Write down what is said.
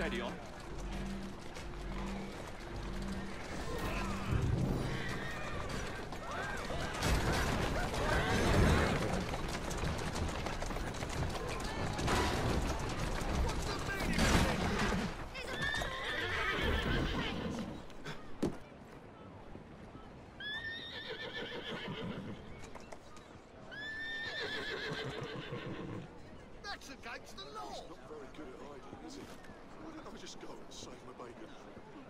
Steady on. That's against the law. Not very good at hiding, is he? Why don't I just go and save my bacon?